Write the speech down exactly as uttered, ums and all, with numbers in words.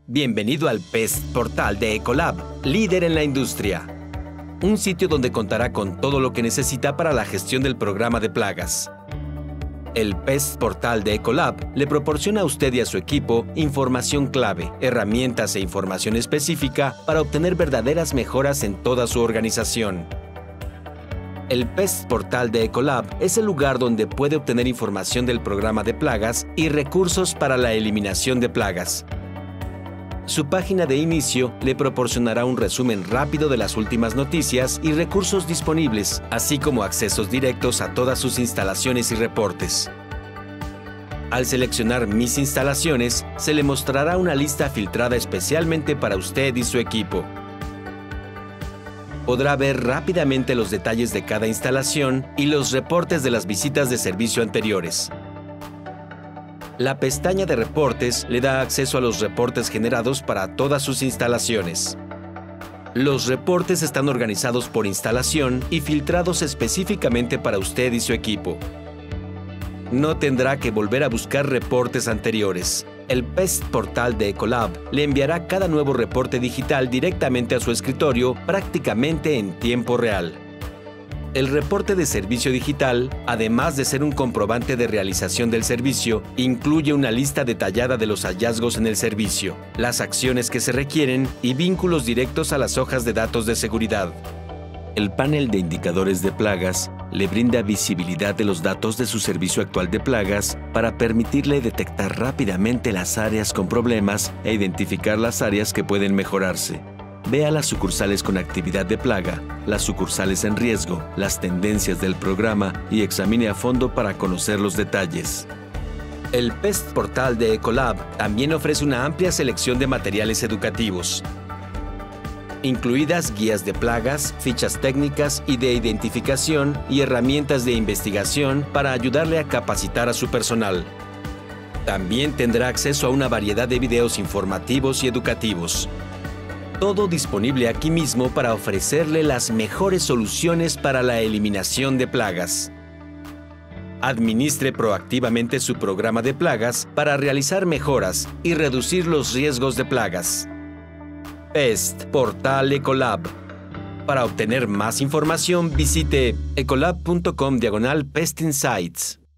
Bienvenido al Pest Portal de Ecolab, líder en la industria. Un sitio donde contará con todo lo que necesita para la gestión del programa de plagas. El Pest Portal de Ecolab le proporciona a usted y a su equipo información clave, herramientas e información específica para obtener verdaderas mejoras en toda su organización. El Pest Portal de Ecolab es el lugar donde puede obtener información del programa de plagas y recursos para la eliminación de plagas. Su página de inicio le proporcionará un resumen rápido de las últimas noticias y recursos disponibles, así como accesos directos a todas sus instalaciones y reportes. Al seleccionar Mis instalaciones, se le mostrará una lista filtrada especialmente para usted y su equipo. Podrá ver rápidamente los detalles de cada instalación y los reportes de las visitas de servicio anteriores. La pestaña de reportes le da acceso a los reportes generados para todas sus instalaciones. Los reportes están organizados por instalación y filtrados específicamente para usted y su equipo. No tendrá que volver a buscar reportes anteriores. El Pest Portal de Ecolab le enviará cada nuevo reporte digital directamente a su escritorio prácticamente en tiempo real. El reporte de servicio digital, además de ser un comprobante de realización del servicio, incluye una lista detallada de los hallazgos en el servicio, las acciones que se requieren y vínculos directos a las hojas de datos de seguridad. El panel de indicadores de plagas le brinda visibilidad de los datos de su servicio actual de plagas para permitirle detectar rápidamente las áreas con problemas e identificar las áreas que pueden mejorarse. Vea las sucursales con actividad de plaga, las sucursales en riesgo, las tendencias del programa y examine a fondo para conocer los detalles. El Pest Portal de Ecolab también ofrece una amplia selección de materiales educativos, incluidas guías de plagas, fichas técnicas y de identificación y herramientas de investigación para ayudarle a capacitar a su personal. También tendrá acceso a una variedad de videos informativos y educativos. Todo disponible aquí mismo para ofrecerle las mejores soluciones para la eliminación de plagas. Administre proactivamente su programa de plagas para realizar mejoras y reducir los riesgos de plagas. Pest Portal Ecolab. Para obtener más información, visite ecolab punto com diagonal Pest Insights.